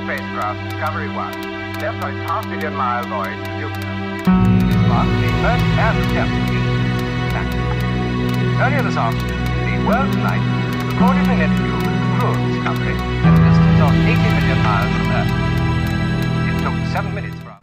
spacecraft Discovery 1 left on its half-billion-mile voyage to Jupiter. This was the first and 10th planet. Earlier this afternoon, the World Tonight recorded an interview with the crew of Discovery at a distance of 80 million miles from Earth. It took 7 minutes for us.